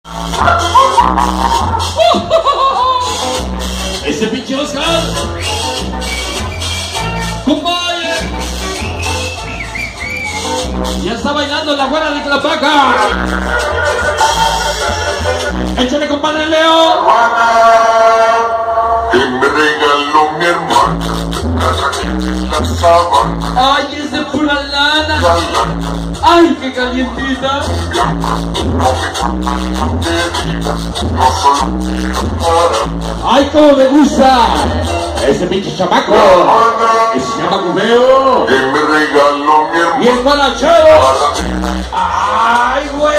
Ese pinche Oscar. ¡Compadre! Ya está bailando la güera de Clapaca. Échale, compadre Leo. Que me regaló mi hermana, la sabana. Ay, es de pura lana. Ay, qué calientita. Ay, cómo me gusta ese pinche chamaco. Ese chamaco feo. Que me regaló mi hermana. Bien guarachado. Ay, güey.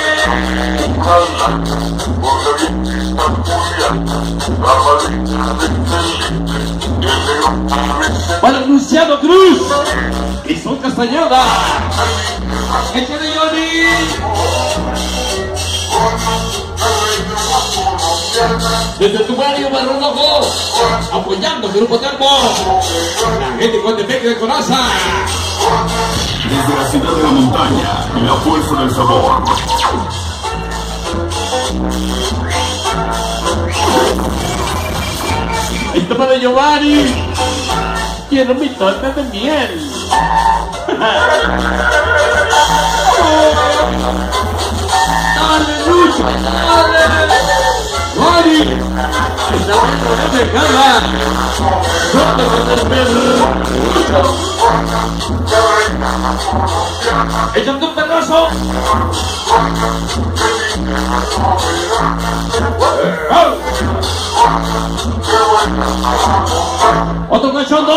Para Luciano Cruz y Son Castañeda. ¡Échale, Johnny! Desde tu barrio Barro Rojo, apoyando el Grupo Termo, la gente con defecto de coraza. Desde la ciudad de la montaña y la fuerza del sabor. El toma de Giovanni. Quiero mi torta de miel. Dale, Lucho, dale. Giovanni. Está bueno de Carla. Torta con el perro. Échate un pedazo. Otro cachondo.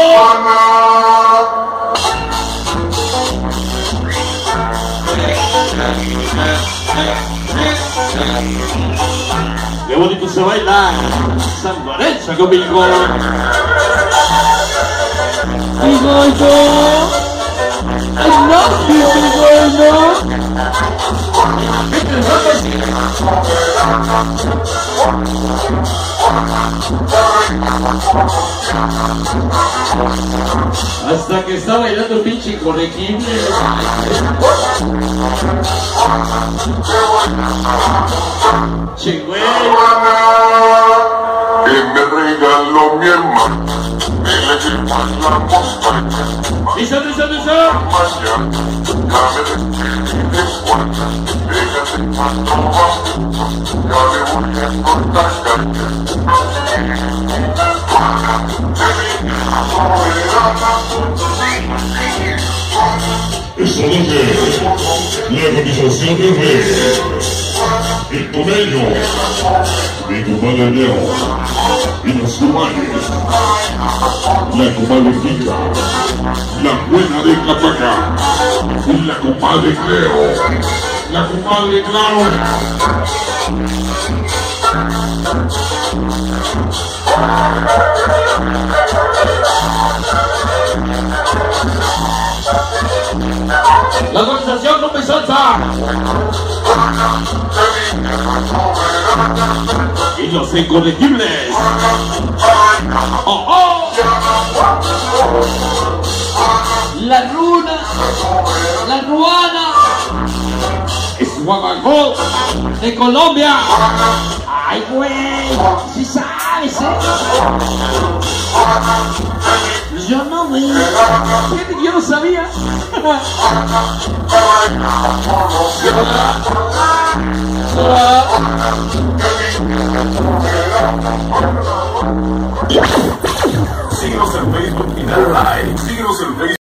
Qué bonito se baila San Lorenzo conmigo. Digo yo, I love you, digo yo. Hasta que está bailando el pinche incorregible. Che, güey. Que me regaló mi hermana. Me le llevo a la montaña. Lisa. Mañana, ya me despedí de Juana. Déjate cuando vamos, ya le voy a cortar caña. Esta noche, la cotización de el Tomello, mi compadre Leo, y los comadres, la comadre Kika, la buena de Clapaca, y la comadre Cleo, la comadre Clau. La organización no me salta. Y los incorregibles. ¡Oh! La Runa, la Ruana, es Guabacó de Colombia. Ay, güey, si sabes, Yo no, güey. Fíjate que yo no sabía. Síguenos en Facebook y dale like. Síguenos en Facebook.